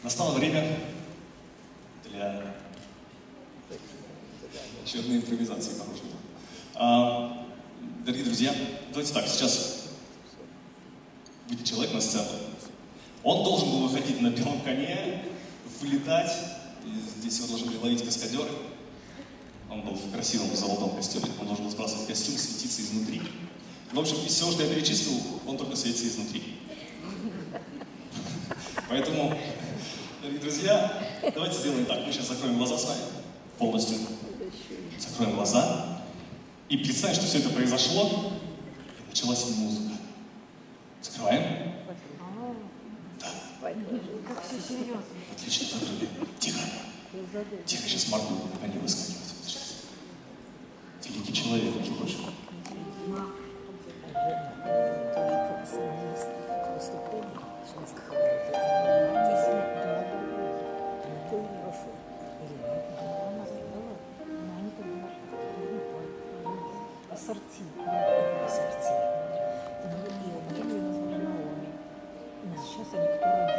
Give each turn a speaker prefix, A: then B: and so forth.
A: Настало время для еще одной импровизации, похоже. Дорогие друзья, давайте так, сейчас выйдет человек на сцену. Он должен был выходить на белом коне, вылетать, и здесь его должны были ловить каскадеры. Он был в красивом золотом костюме, он должен был сбрасывать костюм, светиться изнутри. В общем, из всего, что я перечислил, он только светится изнутри. Поэтому, дорогие друзья, давайте сделаем так. Мы сейчас закроем глаза с вами полностью. Закроем глаза и представим, что все это произошло, и началась музыка. Закрываем. Да.
B: Как все серьезно.
A: Отлично, закрыли. Тихо. Тихо, сейчас моргнут, они выскакивают. Великий человек, между прочим.
B: Ассорти. Сейчас они кто